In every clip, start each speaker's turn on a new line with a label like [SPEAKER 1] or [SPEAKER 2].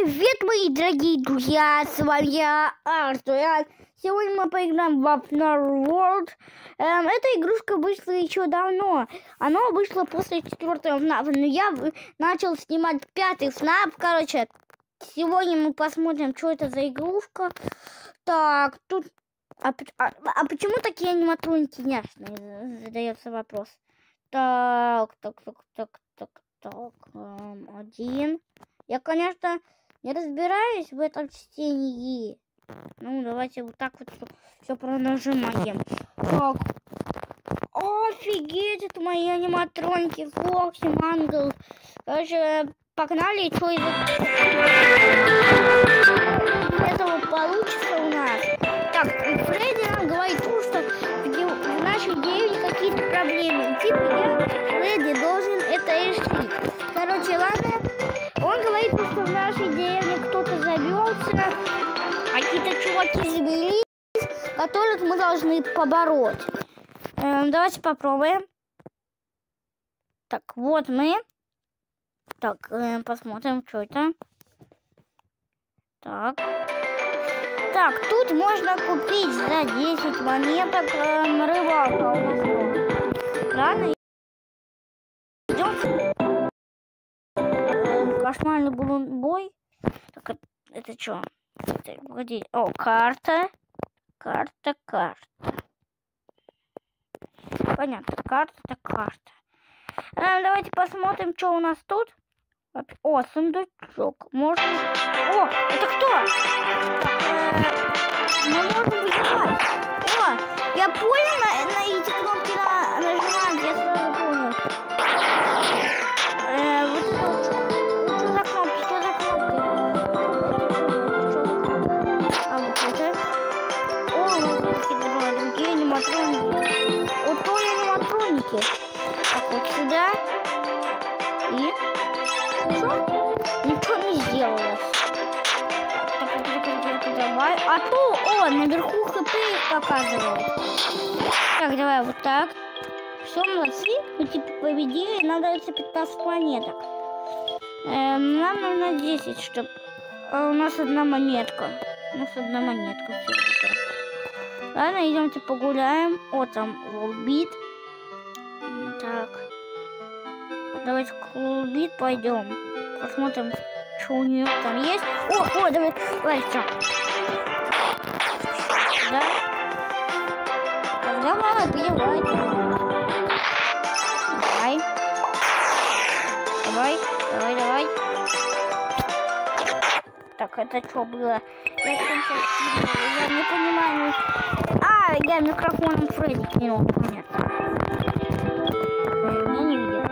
[SPEAKER 1] Привет, мои дорогие друзья, с вами я, Артур. Сегодня мы поиграем в FNAF World. Эта игрушка вышла еще давно. Она вышла после 4-го FNAF, но я начал снимать 5-й FNAF. Короче, сегодня мы посмотрим, что это за игрушка. Так, тут... А почему такие аниматроники няшные? Задается вопрос. Так. Один. Я, конечно, не разбираюсь в этом чтении. Ну, давайте вот так вот все пронажимаем. Так. Офигеть, это мои аниматроники. Фокси, Мангл. Короче, погнали, что из этого получится у нас. Так, Фредди нам говорит, что в нашей деревне какие-то проблемы. Типа я, Фредди, должен это решить. Короче, ладно. Он говорит, что в нашей деревне кто-то завелся, какие-то чуваки завелись, которых мы должны побороть. Давайте попробуем. Так, вот мы. Так, посмотрим, что это. Так. Так, тут можно купить за 10 монеток рыбалка. Ладно. Идем. Кошмарный бой. Так, это что? Погоди. О, карта. Карта. Понятно. Карта. Давайте посмотрим, что у нас тут. О, сундучок. Можно... О, это кто? Мы можем выживать. О, я понял, на эти кнопки нажимать, я сразу понял. Вот это вот. Что за кнопки? А вот это. О, вот какие-то другие аниматроники. Вот то аниматроники. Так, вот сюда. И... Что? Ничего не сделалось. Так, давай. А то, о, наверху ХП их показывает. Так, давай вот так. Все, молодцы. Ну, типа, по идее, надо эти 15 планеток. Нам нужно 10, чтобы... у нас одна монетка. Ладно, идемте погуляем. О, там Волбит. Так. Давайте к Волбит пойдем. Посмотрим, что у нее там есть. О, давай, что? Да? Давай, перевай. Давай. Так, это что было? Я не понимаю. А, я микрофоном Фредди кинул. Понятно. Я не видел.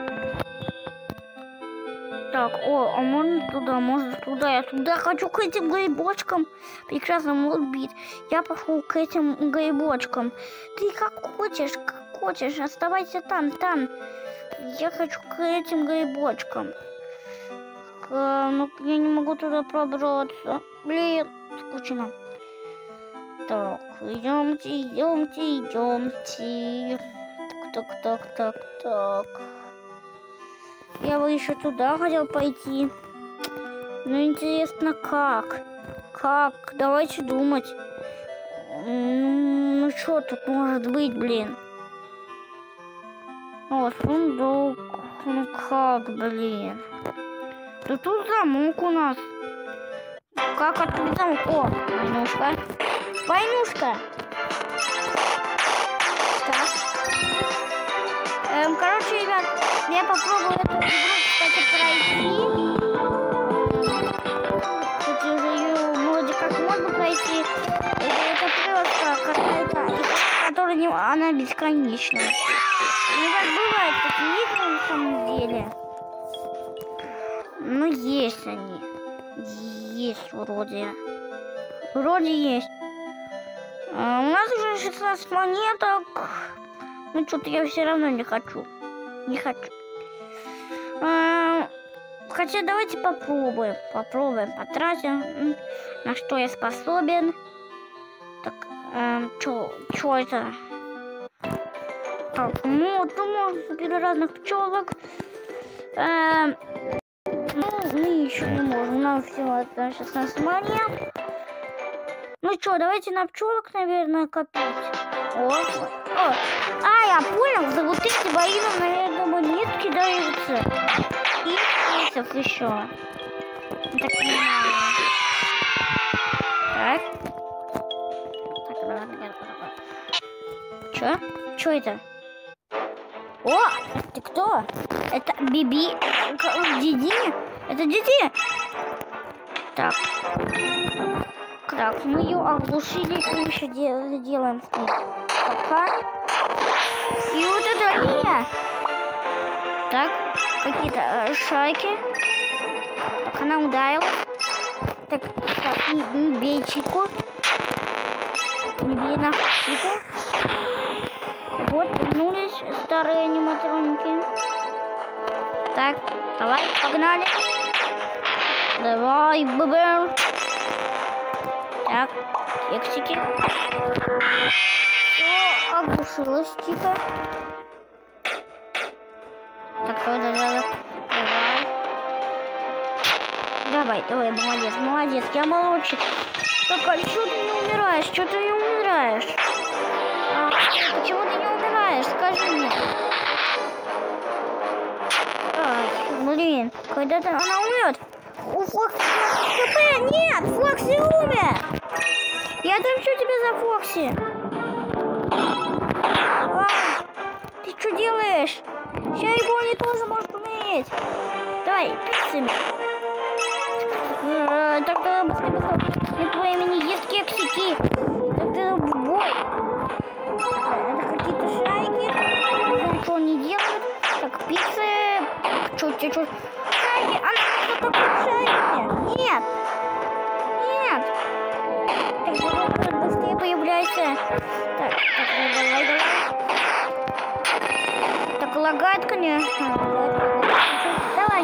[SPEAKER 1] Так, о, а можно туда. Я туда хочу к этим грибочкам. Прекрасно, Молбит. Я пошел к этим грибочкам. Ты как хочешь, оставайся там. Я хочу к этим грибочкам. Ну, я не могу туда пробраться. Блин, скучно. Так, идемте. Так. Я бы еще туда хотел пойти. Но интересно, как? Как? Давайте думать. Ну, что тут может быть, блин? О, сундук. Ну, как, блин? Да тут замок у нас. Как открыть замок? О, войнушка. Так. Короче, ребят, я попробую эту игру, кстати, пройти. Тут уже ее вроде как можно пройти. Это просто какая-то игра, которая она бесконечная. Ребят, бывают такие игры на самом деле. Ну, есть они. Есть вроде. Есть. У нас уже 16 монеток. Ну, что-то я все равно не хочу. Хотя давайте попробуем. Потратим. На что я способен. Так, что это? Так, ну, можно собирать разных пчелок. Ну, мы еще не можем. Нам всего 16 монет. Ну что, давайте на пчелок, наверное, копить. О. А, я понял, за вот эти бои нам, наверное, монетки даются. И кейсов еще. Так, понимаю. Так. Чё? Чё это? О, ты кто? Это Биби. Диди? Это Диди? Так. Так, мы ее оглушили, что еще делаем с ней? Пока. И вот это линия. Так, какие-то шайки. Так, она ударила. Так, не бей Чику. Не бей на Чику. Вот, вернулись старые аниматроники. Так, давай, погнали. Давай, бэбэ. Так, кексики. Все, оглушилось, типа. Так, давай. Давай, молодец, я молодчик. Так, а что ты не умираешь? Что ты не умираешь? Почему ты не умираешь? Скажи мне. Блин, когда-то она умрет. У Фокси ХП нет! Фокси умер! Я отомщу тебя за Фокси. Ты что делаешь? Сейчас его не тоже может умереть. Давай, пиццами. Тогда нет времени, есть кексики. Тогда в бой. Это какие-то шайки. Не знаю, что они делают. Так, пиццы. Чуть-чуть. Шайки. Она что такое шайки? Нет. Так, быстрее появляйся. Так, давай. Так, лагает, конечно. Давай.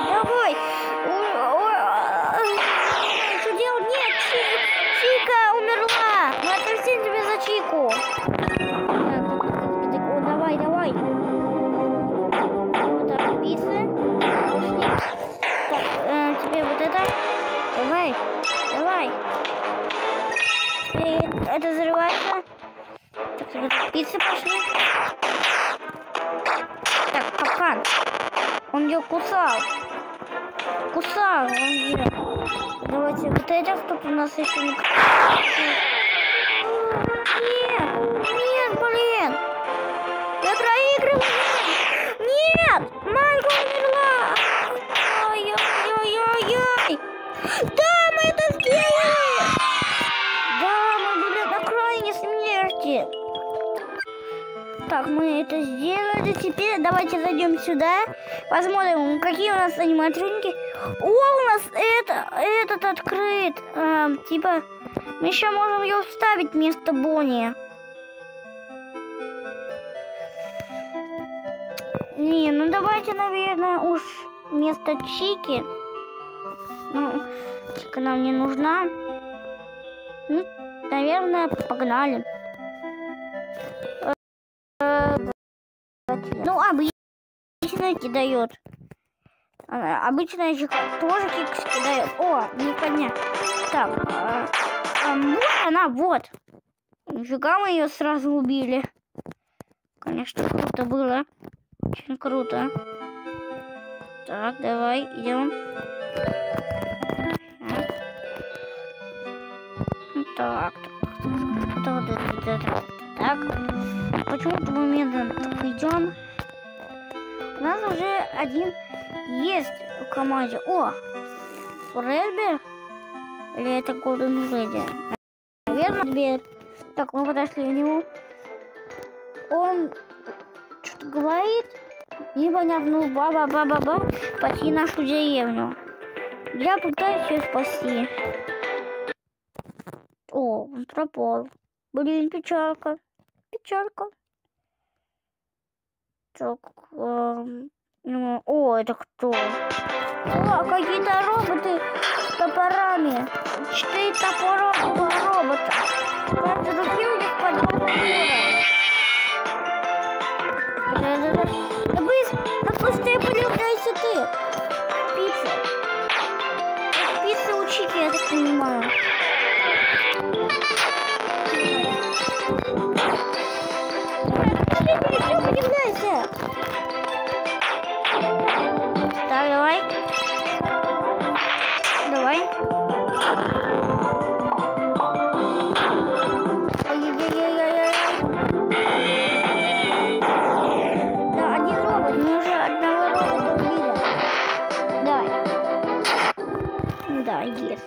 [SPEAKER 1] Что делать? Нет, Чика умерла. Мы отомстим тебе за Чику. Так, давай. Вот так, пиццы. Так, теперь вот это. Давай. Это взрывается. Так, пиццы пошли. Так, капкан. Он ее кусал. Он ее. Давайте вот это, чтобы у нас еще не... Нет, блин. Я проигрываю. Нет, Майка умерла. Ой-ой-ой-ой. Да, мы это сделали. Да, мы были на крайней смерти. Так, мы это сделали. Теперь давайте зайдем сюда. Посмотрим, какие у нас аниматроники. О, у нас этот открыт. Типа, мы еще можем ее вставить вместо Бонни. Не, ну давайте, наверное, уж вместо Чики. Ну, Чика нам не нужна. Ну, наверное, погнали. Ну, обычно кидает. Обычно Чика тоже кикс дает. О, не понятно. Так, вот она, вот. Нифига, мы ее сразу убили. Конечно, круто было. Очень круто. Так, давай, идем. Так. Почему-то мы медленно так идем. У нас уже один есть в команде. О, Фредбер? Или это Голден Леди? Наверное, дверь. Так, мы подошли к нему. Он что-то говорит. Непонятно, баба, спаси нашу деревню. Я пытаюсь ее спасти. О, он пропал. Блин, печалька. Так, о, это кто? О, какие-то роботы с топорами. 4 робота. Каждый руки у них по 2 топора. Да быстро, появляйся ты. Пицца. ящики, я так понимаю. Все, поднимайся. Так, давай. Давай. Ой-ой-ой-ой-ой. Да, один робот. Мы уже одного робота убили. Давай. Да, есть.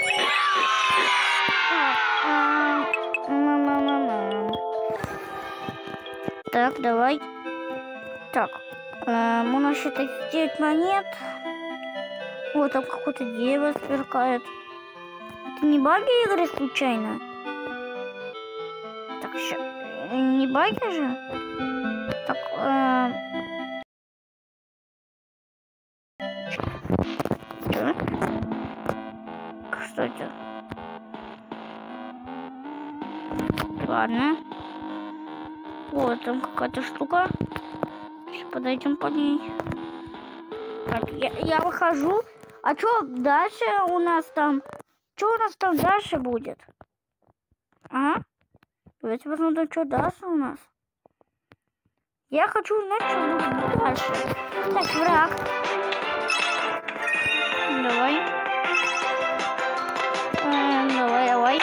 [SPEAKER 1] Так, давай. Так, у нас еще 9 монет. Вот там какое-то дерево сверкает. Это не баги игры случайно? Так, еще не баги же? Так, что это? Ладно. Вот там какая-то штука. Сейчас подойдем по ней. Так, я выхожу. А что дальше у нас там? Что у нас там дальше будет? Ага. Давайте посмотрим, что дальше у нас. Я хочу узнать, что будет дальше. Так, враг. Давай. Давай.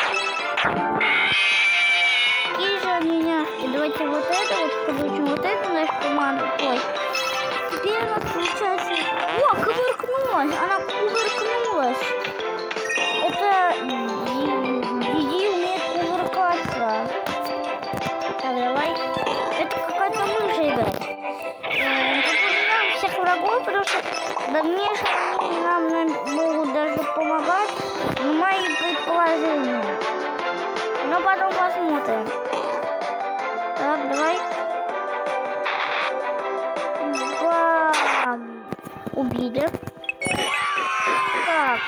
[SPEAKER 1] Какие же меня? И давайте вот это вот получим. Вот это наша команда. Ой. Теперь у нас получается... О, кувыркнулась! Она кувыркнулась! Это... Диди умеет кувыркаться. Так, давай. Это какая-то мышь играет. Напоминаем всех врагов, потому что в дальнейшем они нам могут даже помогать. Но мои предположения. Но потом посмотрим. Так, давай. Убили. Так.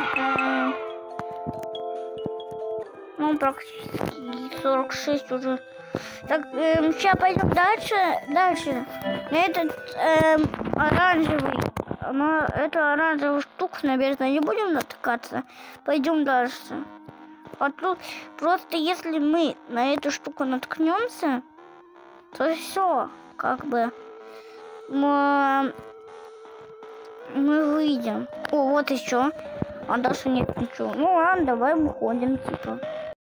[SPEAKER 1] Ну, практически 46 уже. Так, сейчас пойдем дальше. Этот оранжевый. Это оранжевый штук, наверное, не будем натыкаться. Пойдем дальше. А тут просто если мы на эту штуку наткнемся, то все, как бы мы выйдем. О, вот еще. А дальше нет ничего. Ну ладно, давай выходим, типа.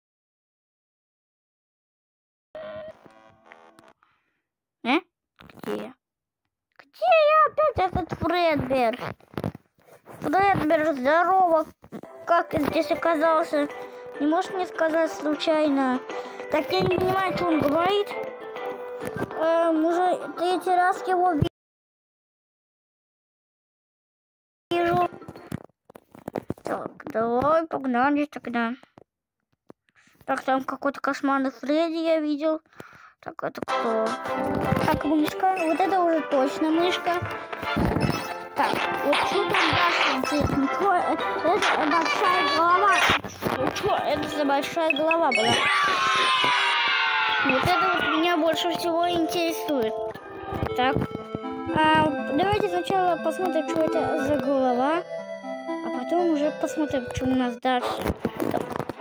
[SPEAKER 1] Где? Где я опять этот Фредберг? Фредберг, здорово. Как ты здесь оказался? Не можешь мне сказать случайно? Так я не понимаю, что он говорит. Уже третий раз его вижу. Так, давай погнали тогда. Так, там какой-то кошмарный Фредди я видел. Так, это кто? Так, мышка. Вот это уже точно мышка. Так, вот что там дальше? Это большая голова. Что это за большая голова была? Вот это вот меня больше всего интересует. Так, давайте сначала посмотрим, что это за голова, а потом уже посмотрим, что у нас дальше. Так,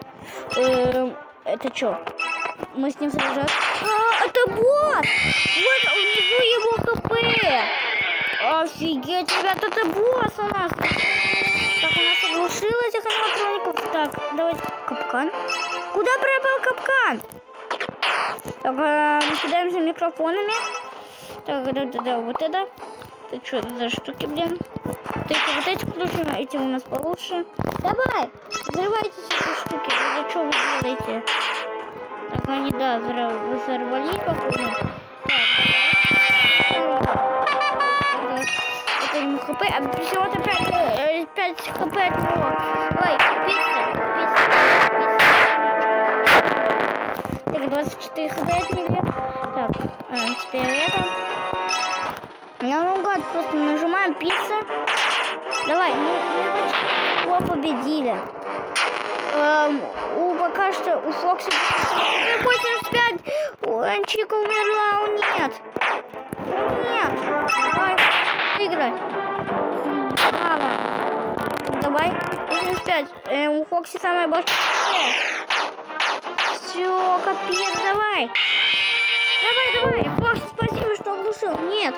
[SPEAKER 1] это что? Мы с ним сражаемся. Это босс! Вот внизу его КП. Офигеть, ребят, это босс у нас. Так, у нас оглушил этих аниматроников. Так, давайте капкан. Куда пропал капкан? Так, мы кидаемся микрофонами. Так, да, вот это. Это что за штуки, блин? Вот эти ключи, эти у нас получше. Давай, взрывайте эти штуки. За что вы делаете? Так, они, да, взорвали, походу. Это ему хп, а всего-то 5 хп от него. Давай, пицца. Так, 24 хп от него. Так, теперь это. Я наугад просто нажимаем пицца. Давай, мы его победили. Пока что у Фокси 85. Чика умерла, нет. Нет. Давай, играть. Мало. давай. 85. У Фокси самая большая. Все, капец, давай. Давай. Фокси, спасибо, что оглушил. Нет.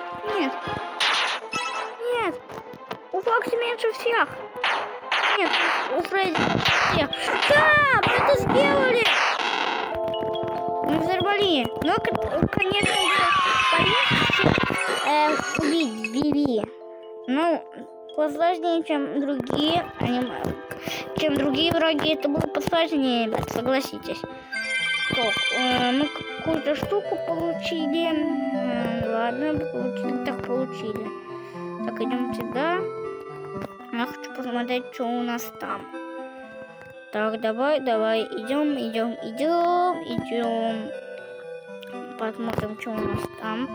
[SPEAKER 1] У Фокси меньше всех. Нет, у Фредди всех. Да, мы это сделали. Мы взорвали. Но, конечно, убить Биби. Ну, посложнее, чем другие враги. Это было посложнее, ребят, согласитесь. Так, мы какую-то штуку получили. Ладно, получили. Так, идем сюда. Я хочу посмотреть, что у нас там. Так, давай, идем. Посмотрим, что у нас там.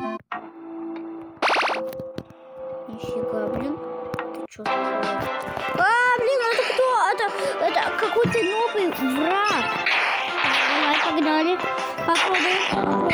[SPEAKER 1] Нифига, блин. Это что такое? Блин, это кто? Это какой-то новый враг. Давай, погнали. Попробуем.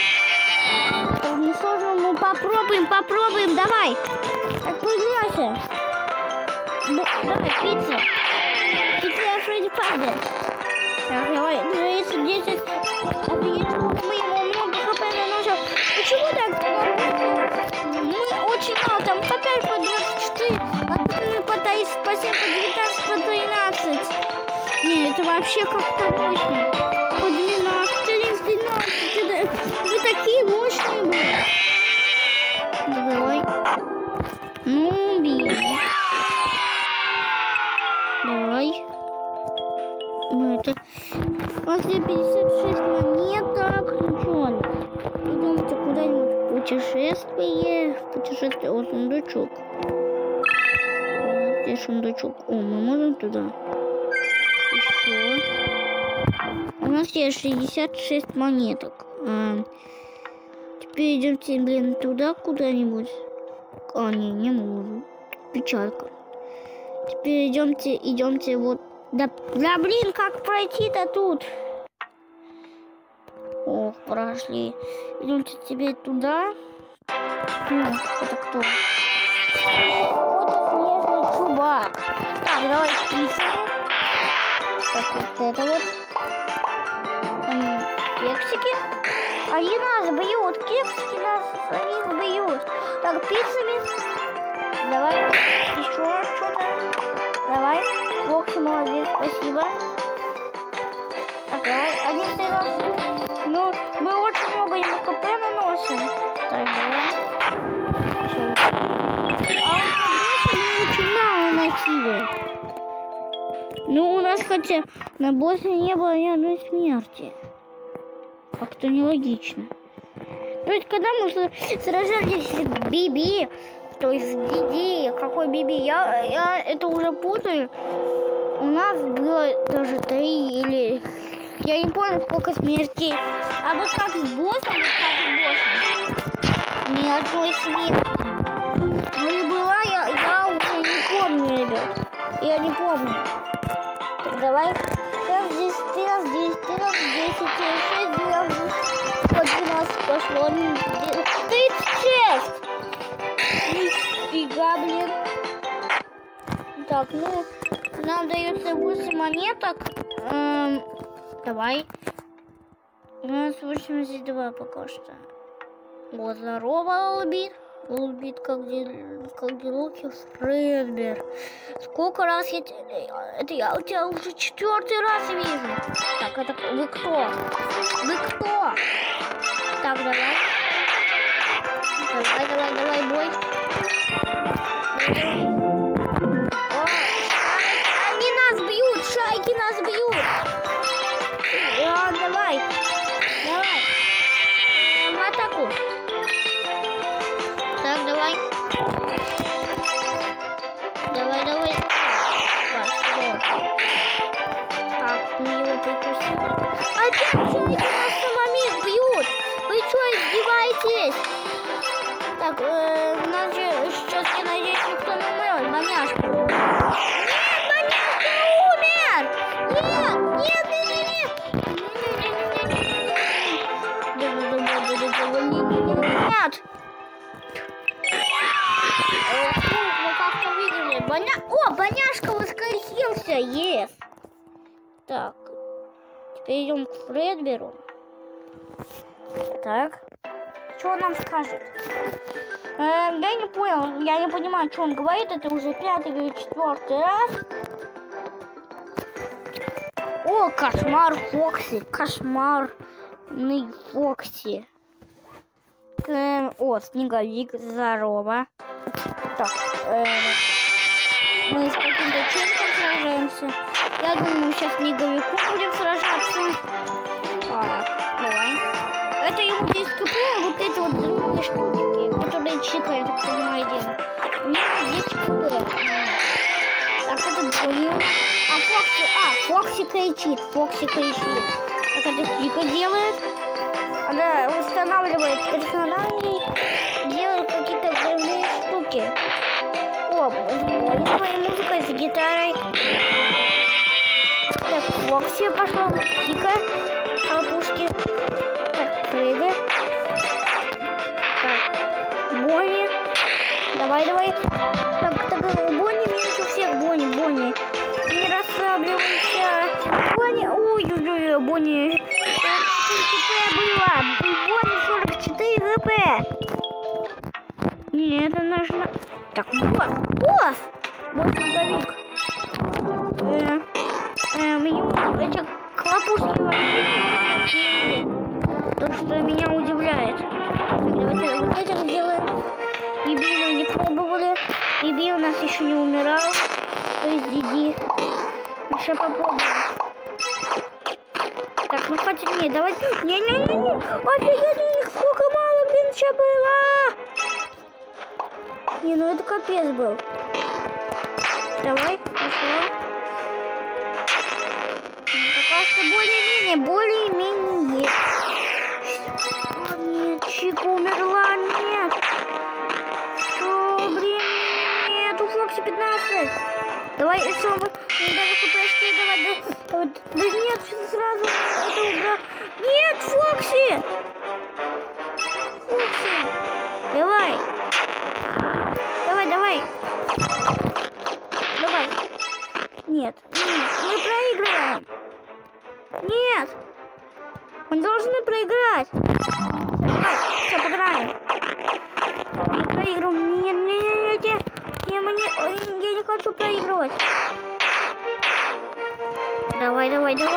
[SPEAKER 1] Не сложно, ну попробуем, давай. Отпугнайся. Давай, пицца. Пицца Фредди Фазбер. Так, давай, 10. Офигеть, мы ему много хп наносим. Почему так? Мы очень мало, там по 5, по 24, а мы пытались по 7, по 19, по 13. Не, это вообще как-то мощно. По 12, 13, вы такие мощные были. Давай. Ну, бей. Давай. Ну, это... После 56 монеток. Ничего. Идемте куда-нибудь в путешествие. Вот сундучок. Вот здесь сундучок. О, мы можем туда. Еще. У нас есть 66 монеток. Теперь идемте, блин, туда куда-нибудь. Не можем. Печалька. Теперь идемте вот. Да, блин, как пройти-то тут? Ох, прошли. Идемте теперь туда. Это кто? Вот снежный чувак. Так, давай списываем. Так, вот это вот. Кексики. Они нас бьют. Кексики нас самих бьют. Так, пиццами. Давай. Еще что-то. Давай. Фокси, молодец, спасибо. Так, давай. Один стрелок. Ну, мы очень много ему КП наносим. Так, давай. Он очень мало носили. Ну, у нас хотя на боссе не было ни одной смерти. Как-то нелогично. То есть, когда мы сражались с Биби, то есть Диди, какой Биби, я это уже путаю. У нас было даже 3 или... Я не помню, сколько смертей. А вот как с боссом, ни одной смерти. Ну и была, я уже не помню, ребят. Я не помню. Так, давай. Раз здесь, ты раз здесь, 10, 6, 12 пошло. 36! Нифига, блин. Так, ну, нам дается 8 монеток. Давай. У нас 82 пока что. Вот, здорово, Лулбит. Лулбит, как делуки, Фредбер. Сколько раз я у тебя уже 4-й раз вижу. Так, это вы кто? Вы кто? Так, давай. Давай, бой. Они нас бьют, шайки нас бьют. Давай. В атаку. Так, давай. Давай. Так, мы его прикусили. Опять чудики нас самих бьют. Вы что, издеваетесь? Так, нас же сейчас, я надеюсь, никто не Yes. Так. Теперь идем к Фредберу. Так. Что он нам скажет? Я не понял. Я не понимаю, что он говорит. Это уже 5-й или 4-й раз. О, кошмар Фокси. Кошмарный Фокси. О, снеговик. Здорово. Так. Мы с каким-то челиком сражаемся. Я думаю, сейчас снеговиком будем сражаться. Так, давай. Это ему здесь КП, вот эти вот взрывные штуки, которые чикают, так понимаю, дело. У него здесь КП. Так, это Бонни. Фокси кричит. Так, это Чика делает. Она устанавливает персонажей, делает какие-то взрывные штуки. О, Бонни своей музыкой с гитарой. Так, Фокси пошла, Чика, хлопушки. Так, Фредди. Так, Бонни. Давай. Так, Бонни меньше всех, Бонни. Не расслабливайся. Бонни, ой, Бонни. 44 было. Бонни 44 ГП. Нет, это нужно. Так, босс. Босс-снеговик. Эти хлопушки вообще. То, что меня удивляет. Давайте вот этим сделаем. Биби не пробовали. Биби у нас еще не умирал. То есть Диди. Еще попробуем. Так, ну хотя не, давайте. Не. Офигеть, сколько мало бенча было. Не, ну это капец был. Давай, пошло. Пока что более-менее. Нет, Чика умерла, нет. Что, блин, нет, у Фокси 15. Давай, все, мы даже хпшки, давай. Да нет, сразу это убрать. Нет, Фокси! Давай. Нет, мы проигрываем. Нет. Мы должны проиграть. Давай, все, поиграем. Мы проигрываем. Нет. Я не хочу проигрывать. Давай.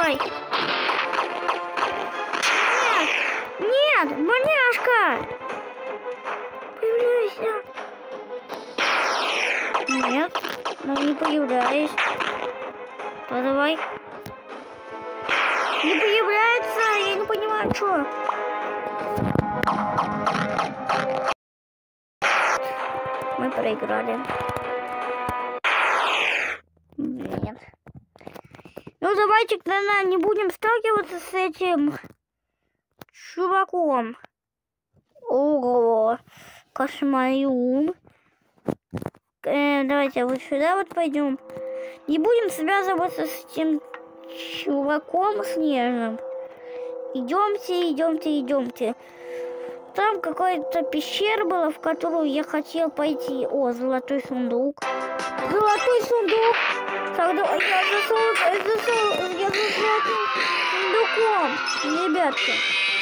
[SPEAKER 1] Нет, маняшка. Появляйся. Нет, ну не появляюсь. Ну давай. Не появляется, я не понимаю, что. Мы проиграли. Нет. Ну давайте тогда не будем сталкиваться с этим чуваком. Ого, кошмарюн. Давайте вот сюда вот пойдем. Не будем связываться с этим чуваком снежным. Идемте. Там какая-то пещера была, в которую я хотел пойти. О, золотой сундук. Тогда я за золотым сундуком. Ребятки.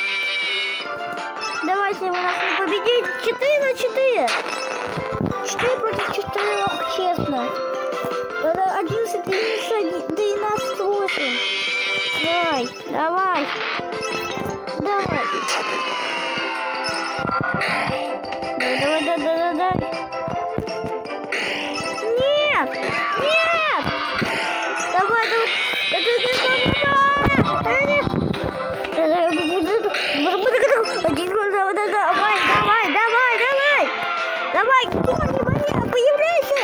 [SPEAKER 1] Давайте вы нас не победите. 4-4. 4 против 4, честно. 11, 12, 8. Давай. Нет. Давай. Давай, появляйся.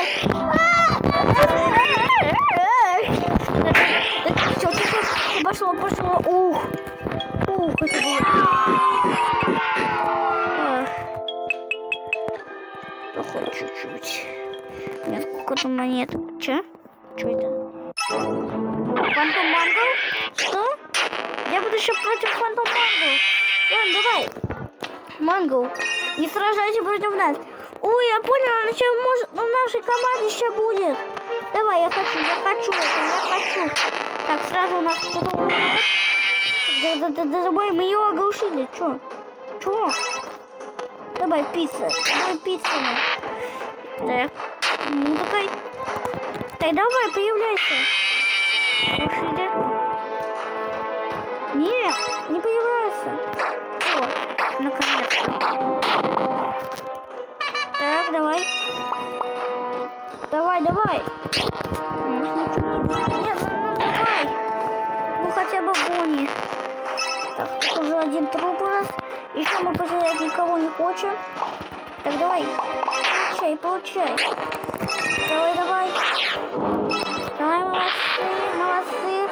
[SPEAKER 1] Все, пошло. Ух, это было. Хоть чуть-чуть. У меня сколько-то монет. Че это? Фантом Мангл? Что? Я буду еще против Фантом Мангл. Ладно, давай. Мангл, не сражайся против нас. Ой, я понял, он еще может в нашей команде еще будет. Давай, я хочу. Так, сразу у нас кто-то... Давай, мы ее оглушили. Чё? Давай, пицца. Так, ну такой... Так, давай, появляйся. Оглушили. Нет, не появляется. О, наконец-то. Так, давай. Давай. Нет, давай. Ну хотя бы Бонни. Так, тут уже один труп у нас. Еще мы потерять никого не хотим. Так, давай. Получай. Давай. Молодцы.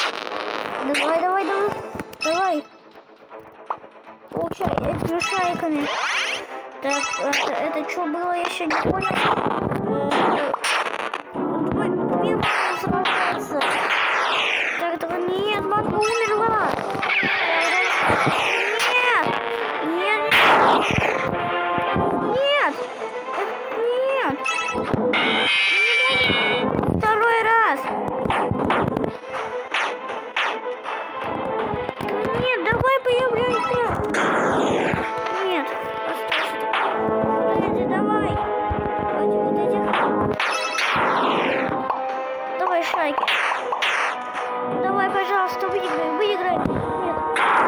[SPEAKER 1] Давай. Получай этими шариками. Так, это что было, я еще не понял. Так, нет, матка умерла. Нет. Второй раз. Нет, давай появляйся. Нет, остался. Давай. Давай, шайки. Давай, пожалуйста, выиграй. Нет.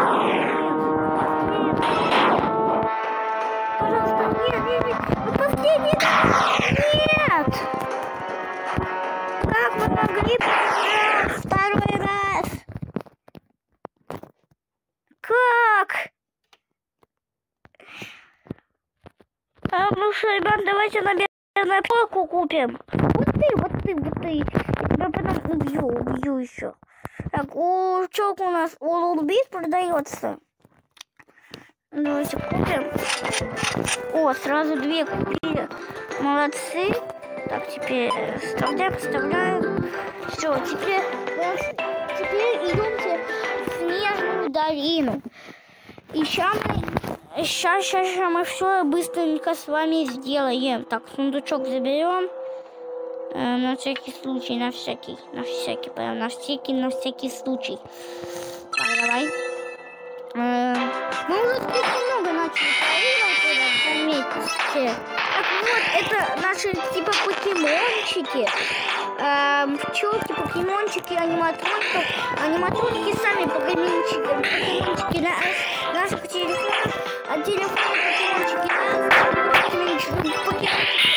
[SPEAKER 1] Пожалуйста, нет. Последний. Нет. Как мы могли проиграть второй раз? Как? Ну что, ребят, давайте, наверное, полку купим. Вот ты. Я потом убью еще. Так, чёк у нас улубит продается. Давайте купим. О, сразу 2 купили. Молодцы. Так, теперь вставляем. Все, теперь идемте в снежную долину. И сейчас мы все быстренько с вами сделаем. Так, сундучок заберем. На всякий случай, на всякий случай. Так, давай. Мы уже немного начали проигрывать, заметьте. Так, вот, это наши типа покемончики. Пчелки, покемончики, аниматроники сами покемончики на наших телефонах, а телефоны покемончики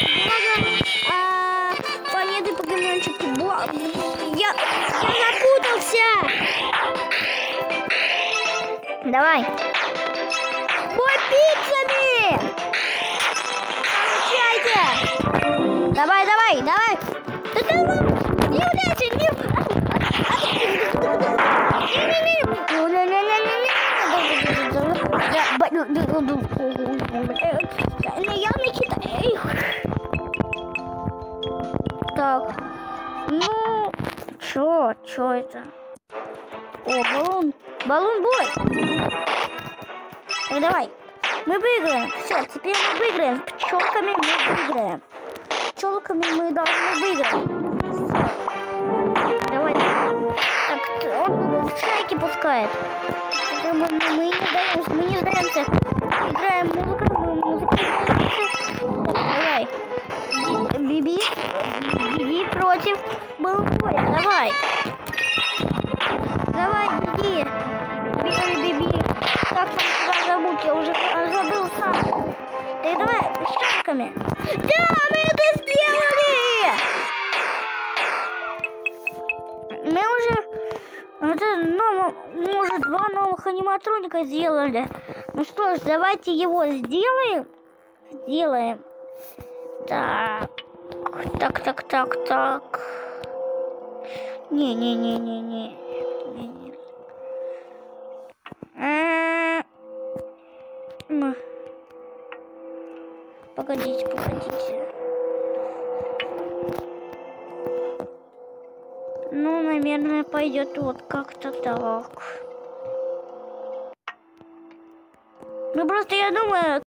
[SPEAKER 1] планеты покемончики. Я запутался. Давай. Бой пиццами! Получайте! Давай! Да давай! Не ударься! Я накидаю. Так. Ну, чё это? О, баллон-бой! Так, давай. Мы выиграем. Все, теперь мы выиграем. Пчелками мы выиграем. Пчелками мы должны выиграть. Давай. Так, он в шайке пускает. Мы не сдаемся. Играем музыку. Давай. Биби против баллон-боя. Давай. Биби. Как там тебя зовут? Я уже забыл сам. Так, давай, шариками. Да, мы это сделали! Мы уже 2 новых аниматроника сделали. Ну что ж, давайте его сделаем. Так. Не. Погодите. Ну, наверное, пойдет вот как-то так. Ну, просто я думаю...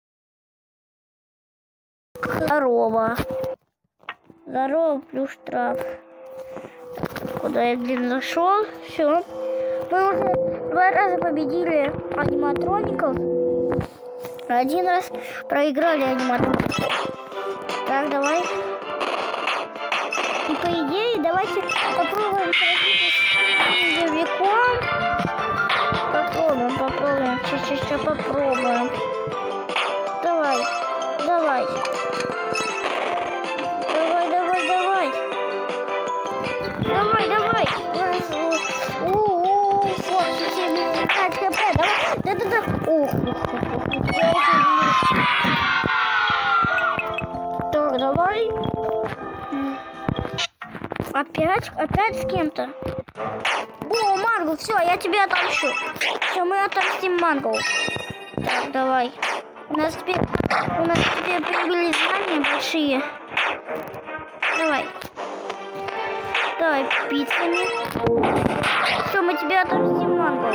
[SPEAKER 1] Здорово плюс штраф. Куда я, блин, зашел? Все. Мы уже 2 раза победили аниматроников. 1 раз проиграли аниматроников. Так, давай. И по идее, давайте попробуем сразиться с снеговиком. Попробуем. Сейчас попробуем. Давай. Давай. Да. Ух. Так, давай. Опять с кем-то? О, Марго, все, я тебе отомщу. Все, мы отомстим Марго. Так, давай. У нас теперь появились знания большие. Давай пиццами. Все, мы тебе отомстим Марго.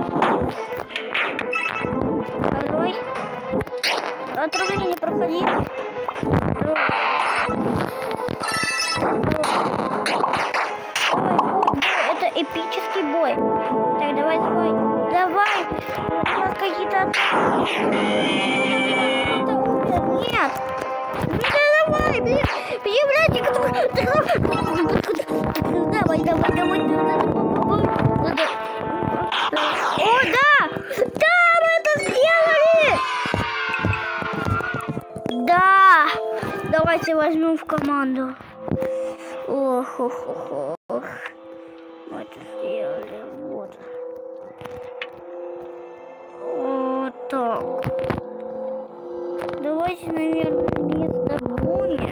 [SPEAKER 1] Так, давай. Отравление проходи. Это эпический бой. Так, давай. У нас какие-то... Нет. Давай, блин. Давай. О, да! Да, мы это сделали! Да! Давайте возьмем в команду. Ох. Мы это сделали. Вот так. Давайте, наверное, вместо Буни.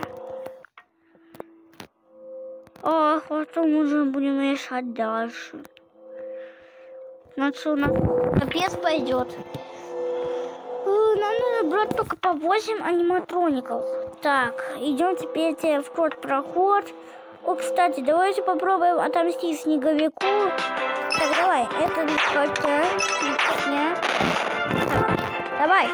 [SPEAKER 1] А потом уже будем решать дальше. Значит, у нас капец пойдет. Нам надо брать только по 8 аниматроников. Так, идем теперь в проход. О, кстати, давайте попробуем отомстить снеговику. Так, давай, это легко. Давай.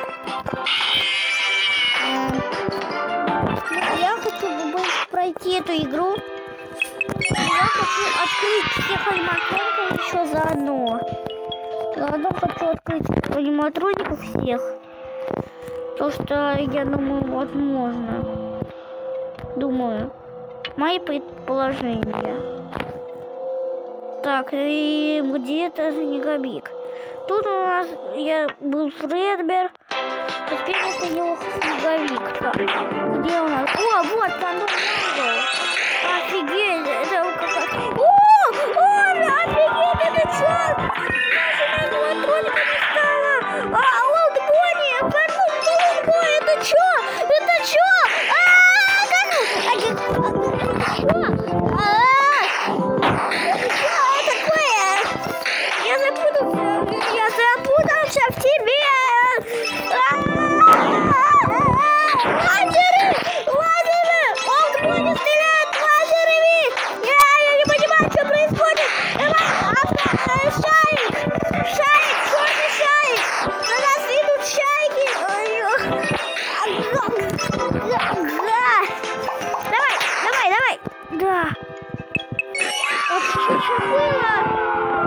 [SPEAKER 1] Я хочу пройти эту игру. Я хочу открыть всех аниматроников еще заодно. Заодно хочу открыть аниматроников всех. То, что я думаю, возможно. Думаю. Мои предположения. Так, и где-то снеговик. Тут у нас был Фредбер. Теперь это его снеговик. Так, где у нас? О, вот Фандом Манго. Офигеть, это какая-то... О, офигеть, это что? Наша аниматроника не стала. Олд Бонни, Фандом Манго, это что? Это что? Я запутался в тебе! Лазеры! Олд Бонни стреляет лазерами! Я не понимаю, что происходит! Давай, шарик! Черный шарик! На нас идут шарики! Давай! Да! Это что было?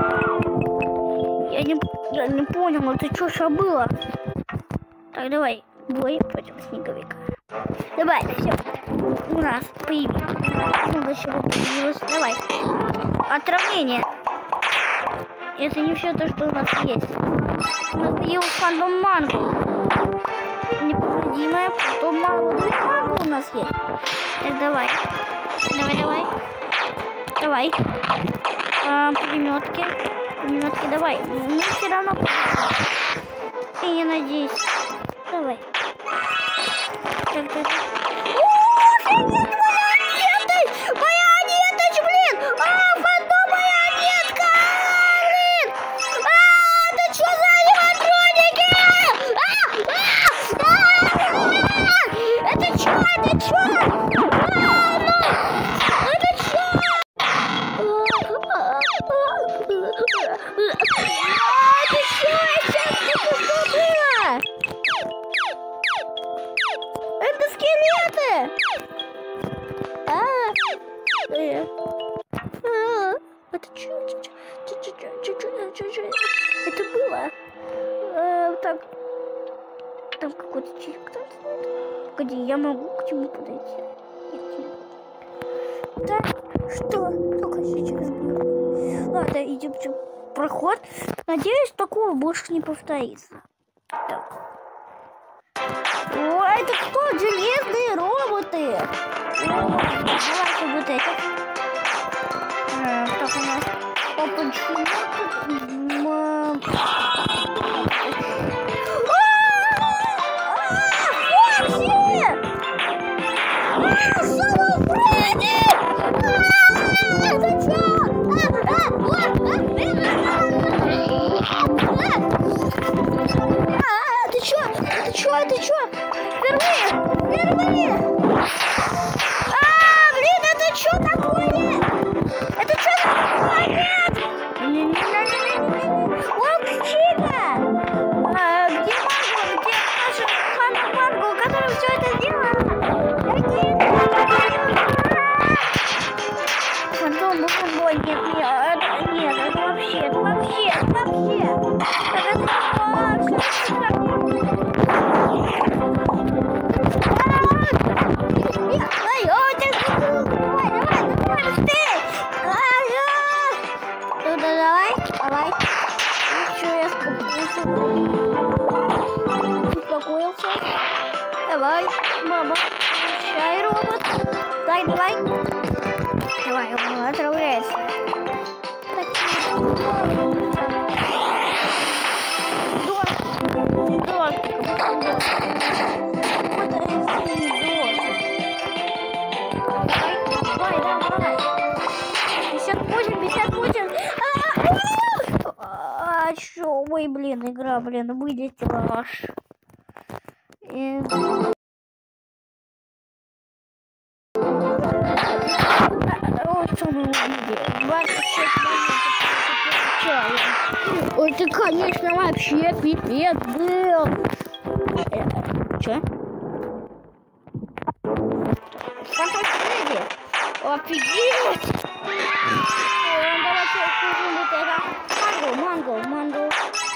[SPEAKER 1] Я не понял, это что же было? Так, давай, бой против снеговика. Давай, все. У нас появилось. Много чего появилось. Давай. Отравление. Это не все то, что у нас есть. У нас появился Фандом Манго. Необходимое Фандом Манго у нас есть. Так, давай. Давай. Пулеметки, давай. Мне все равно. Я не надеюсь. Давай. Так. Моя неточка, блин! Фантом, моя нетка! Блин! Это что за аниматроники? Это что? Это что? Это скелеты! Это что? Это было? Так. Там какой-то чирик там стоит. Погоди, я могу к чему подойти? Нет. Так, что? Только сейчас будет. Ладно, идем в проход. Надеюсь, такого больше не повторится. Так. О, это кто? Железные роботы. Давайте вот эти. Так, у нас почему тут... Ты чё? Впервые! Блин, это чё такое? Это чё такое? О, Чика! Где Марго? Где наша Ханна Марго, которая все это сделала? Фантом, нет, это вообще. Давай. Еще я успокоился. Давай, мама. Чай, робот. Давай. Давай, он отравляется. Давай. 58. Чё? Ой, блин, игра, вылетела аж. Ой, ты, конечно, вообще пипец был. Чё? Офигеть! Давайте откроем вот это. Манго.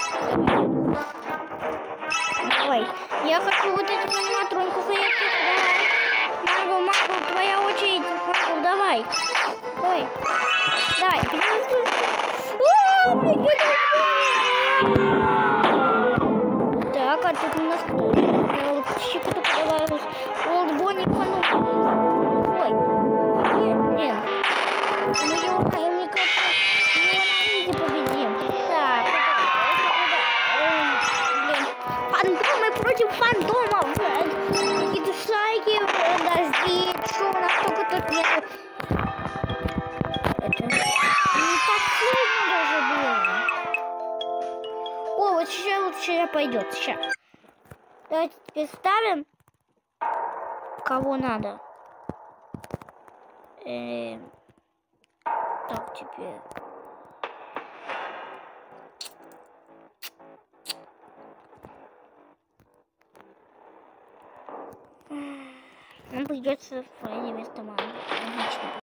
[SPEAKER 1] Давай. Я хочу вот эту аниматронку заехать. Давай. Манго, твоя очередь. Манго, давай. Ой. Давай. Так, а тут у нас кто? Чика только давай. Олд Бонни Пану. Ой. Нет. Мне кажется, мы на изи победим. Так. Блин. Фантомы против фантомов. Какие-то шайки, дожди. Что у нас только тут нет. Это не так сложно даже было. О, вот сейчас пойдет. Сейчас. Давайте теперь ставим. Кого надо. Так, теперь. Нам придется в Фредди вместо мамы. Отлично.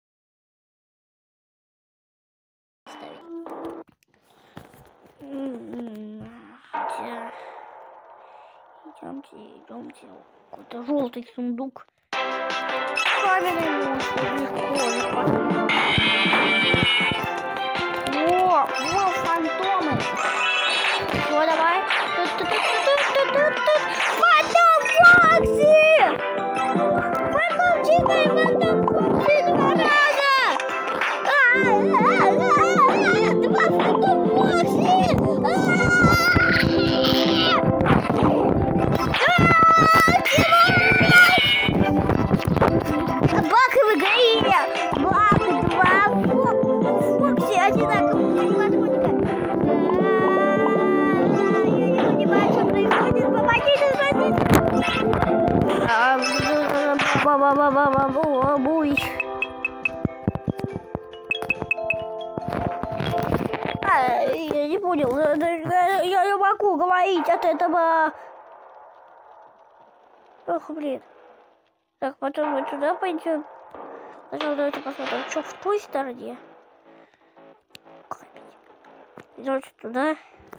[SPEAKER 1] Ставить. Хотя... Идемте. Какой-то желтый сундук. Каменный монстр, легко. О, фантомы. Все, давай. Фантом Фокси! Фантом Чика и Фантом Фокси 2 раза! Два Фантом Фокси! Бак в игре! Бак 2 Фокси одинаковые математика. Я не понимаю, что происходит. Помогите, я не понял. Я не могу говорить от этого. Ох, блин. Так, потом мы туда пойдем. Сначала давайте посмотрим, что в той стороне. идем туда.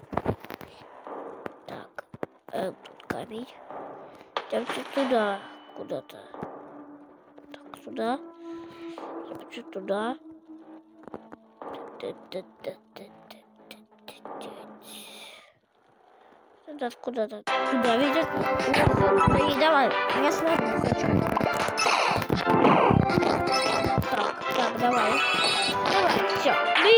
[SPEAKER 1] Так, тут камень. Идемте туда, куда-то. Так, сюда. Идемте туда. Куда-то. Туда видишь? И давай, я сложно хочу. Так, давай. Давай, все.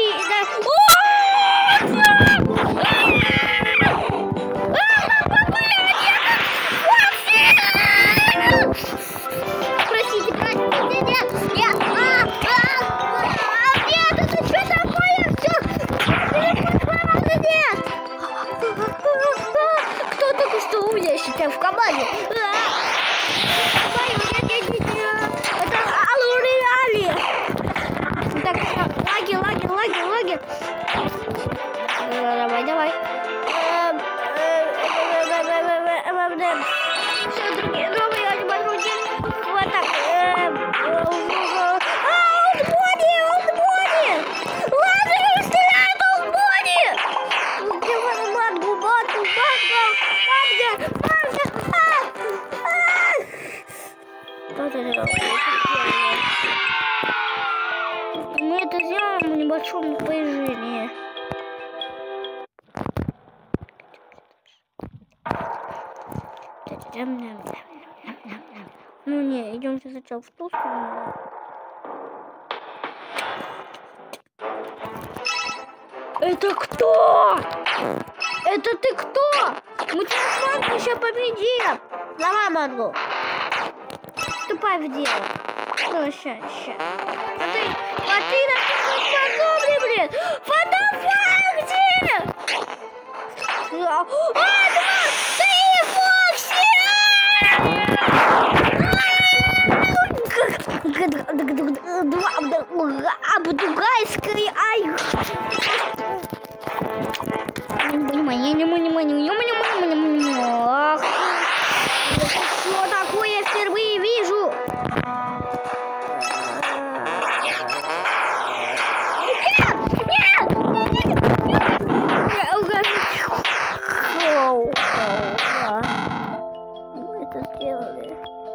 [SPEAKER 1] Простите, нет. Нет, это что такое? Все. Нет. Кто только что у меня сейчас в команде? Это Алуриали. Так, лаги. Давай. Все, другие новые альбануги. Вот так. Олдбоди! Ладно, стреляет Олдбоди! Где матку? Мы это сделаем в небольшом напряжении. Ну не, идемте сначала в ту сторону. Это кто? Это ты кто? Мы тебя с Мангу сейчас победим. Давай, Мангу. Вступай в дело. Ну, ща. А ты подобный, блин. Фотофакти! Ты Фокси! Абдугайский, ай! Что такое, впервые вижу? Мы это сделали.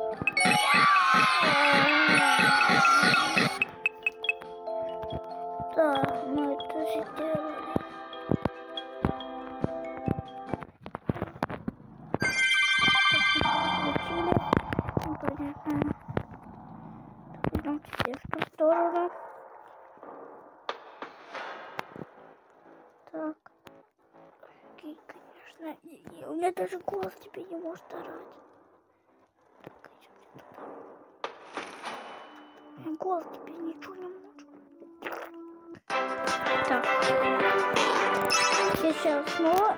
[SPEAKER 1] Да, мы это сделали. Понятно. Идем все в ту сторону. Так. Окей, конечно. У меня даже голос тебе не может орать. Так, идем туда. У меня голос тебе ничего не может. Так. Сейчас снова.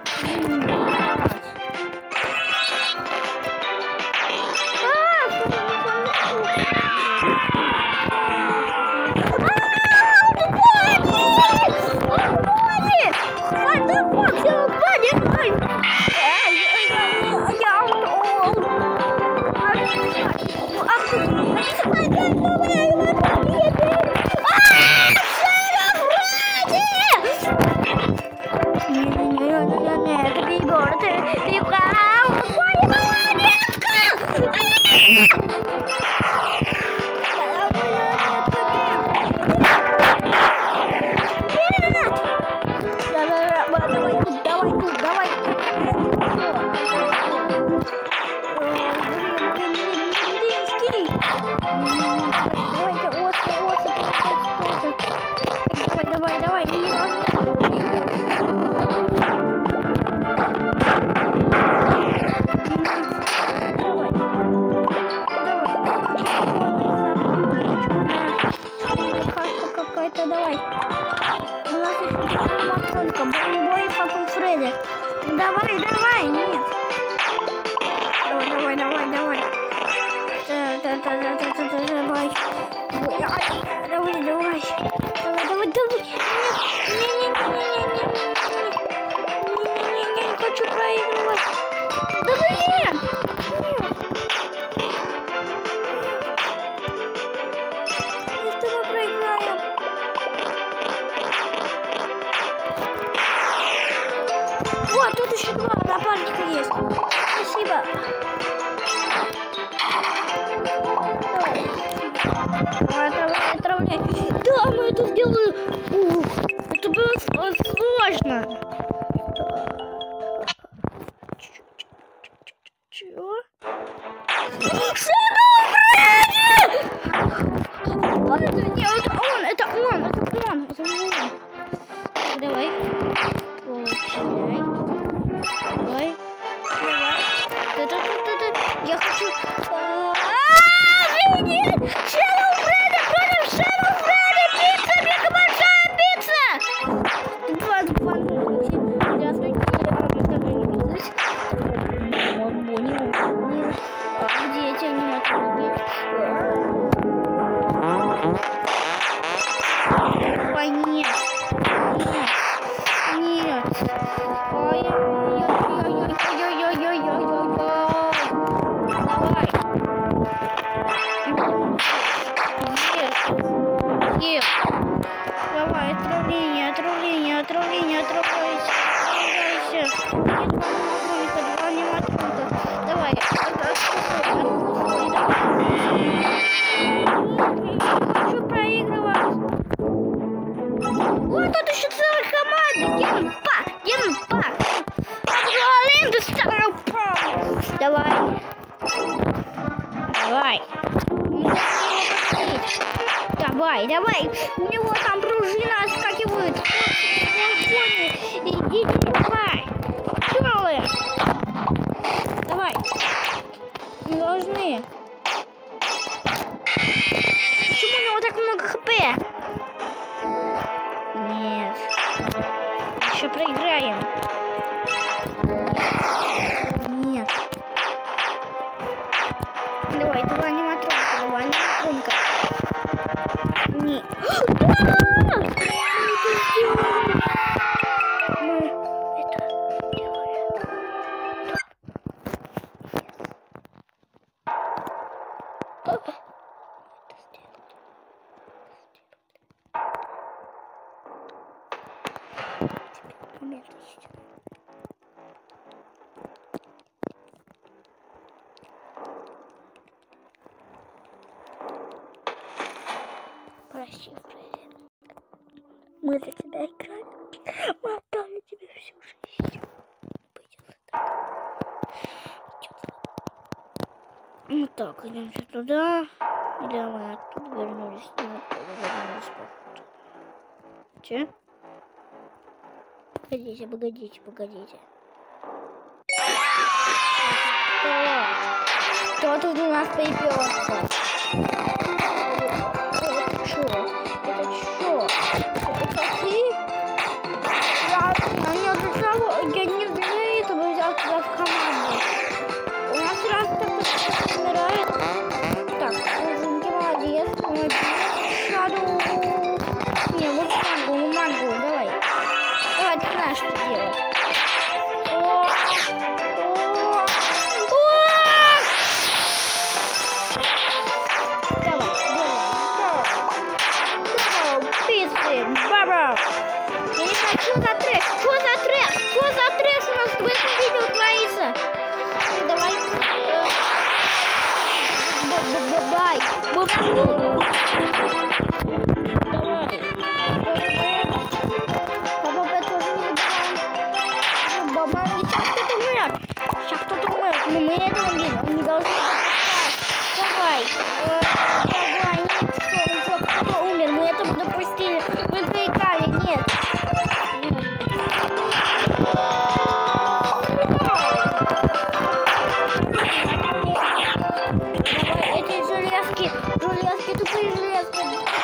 [SPEAKER 1] Давай, нет. Давай. Давай. Не хочу проигрывать. Да блин! Если мы проиграем. О, тут еще два напарника есть. Спасибо. Отравляй. Да, мы это сделали. Ух, это было сложно. Чего? Это он. Давай. Получай. Давай. Я хочу... Нет! Shadow Freddy против Shadow Freddy! Пицца! Мега большая пицца! Здравствуйте. Где эти аниматоры? Ой, нет. Давай, отравление, отравляйся. Два аниматроника. Давай, хочу проигрывать. Вот тут еще целая команда. Генпак. Давай. У него там пружина отскакивает. Иди, давай. Целые. Давай. Мы должны. Почему у него так много хп? Нет. Еще проиграем. Нет. Давай, два аниматроника. Нет. Прости, Фредди. Мы за тебя играли. Мы отдали тебе всю жизнь. Вот так, идем туда. Или мы оттуда вернулись. Че? Погодите. Кто тут у нас появился? Это чё? Это ты? Я не для этого взял тебя в команду. У нас раз так умирает. Так, молодец. Шаду. Не, вот мангу, давай. Давай, ты знаешь, что делать. Баба! Я не знаю, что за трек у нас в этом видео творится? Давай. Давай. Папа тоже не убиваем. Баба, сейчас кто-то умрет. Но мы этого не должны. Давай. Кто умер, мы это допустили. Мы проиграли, нет. Давай, эти железки, тупые железки.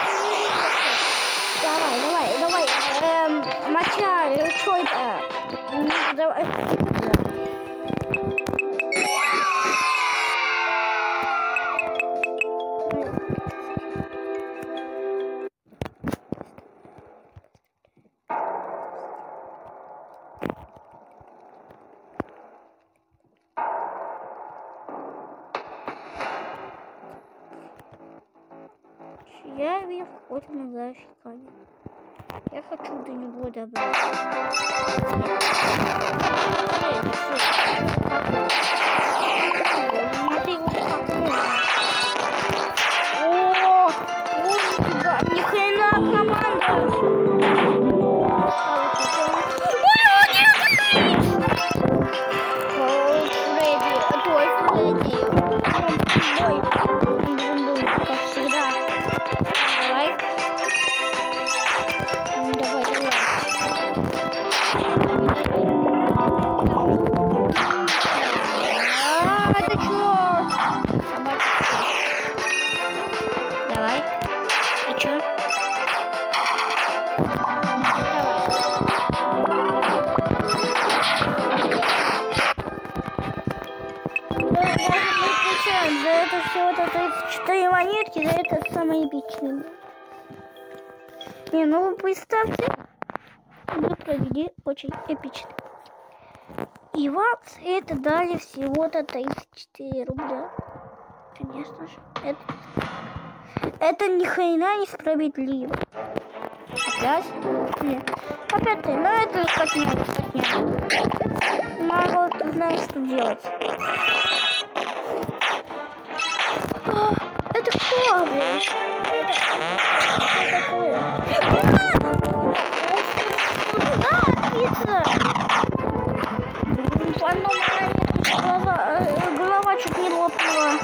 [SPEAKER 1] Давай. Моча, что это? Давай. Я видел какой-то мигающий камень. Я хочу до него добраться. Смотри, вот как можно. О, вот ни хрена команда. За это все это 34 монетки, за это самое эпичное. Не, ну вы представьте, мы провели очень эпично. И вам это дали всего-то 34 рубля. Конечно же. Это ни хрена не справедливо. Опять? Нет. Опять ты, но это как нет. Марго, ты знаешь, что делать. Это кто, блин? Это такое? Пицца! Голова чуть не лопнула.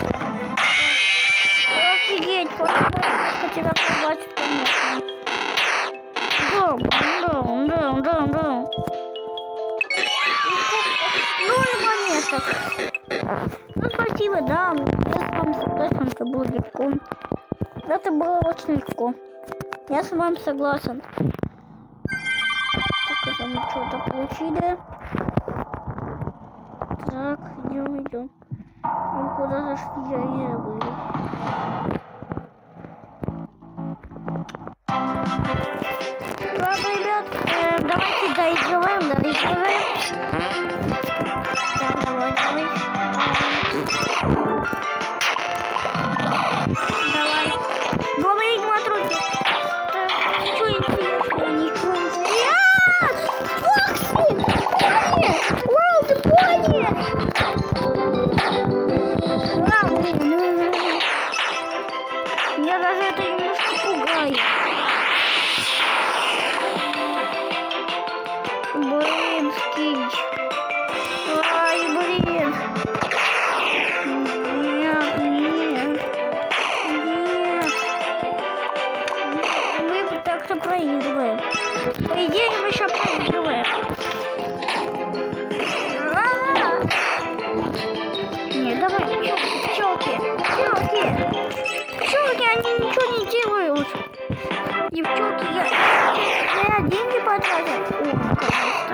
[SPEAKER 1] Офигеть, просто тебя побачить, конечно. Дом. Ну, монеток. Ну, спасибо, да. Я с вами согласен, это было легко. Это было очень легко. Я с вами согласен. Так, это мы что-то получили. Так, идем. Ну, куда зашли, я не забыл. Ладно, ребят, давайте доигрываем. Так, давай. Новый игротруки. Что интересного? Ничего не Фокси! Вау, ты понял! Вау, блин. Меня даже это немножко пугает. Блин, скинч. Ай, блин. Проигрываем. По идее, мы еще проигрываем. Не, давай, пчелки, они ничего не делают. Девчонки, я деньги потратил. О, наконец-то.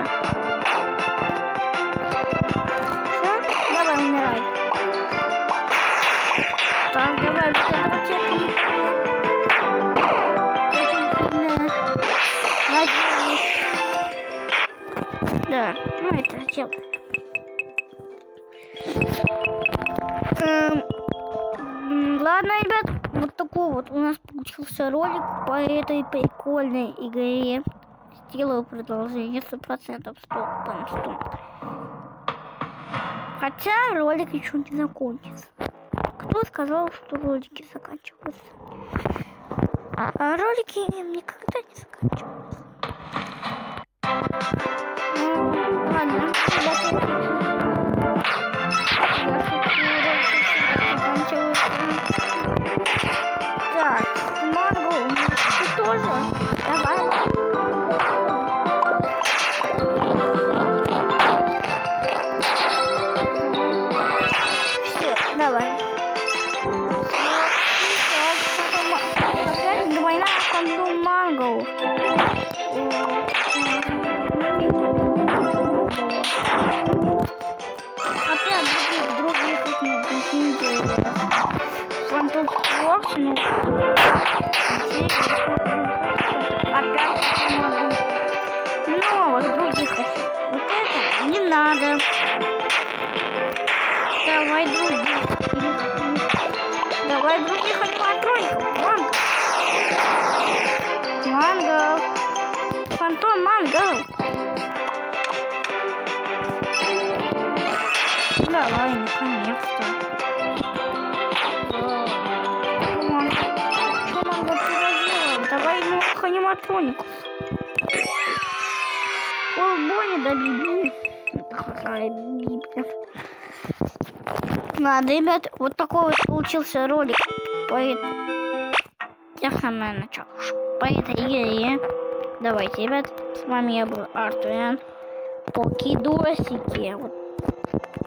[SPEAKER 1] Все, давай, умирай. Так, давай, да, ну это зачем? Ладно, ребят, вот такой вот у нас получился ролик по этой прикольной игре. Сделаю продолжение 100%, 100. Хотя ролик еще не закончится. Кто сказал, что ролики заканчиваются? А ролики никогда не заканчиваются. Ладно, так, Марго, ты тоже? Давай. Все, давай. Опять двойная команда Марго. Фантом Мангал. Давай, наконец-то. Что Мангал сделал? Давай ему аниматронику. Полбони добили. Ладно, ребят, вот такой вот получился ролик по этой игре. Давайте, ребят, с вами я был Артуян. Покидосики. Вот.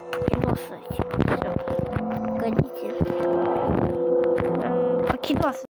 [SPEAKER 1] Покидосики. Все. Погодите. Покидосы.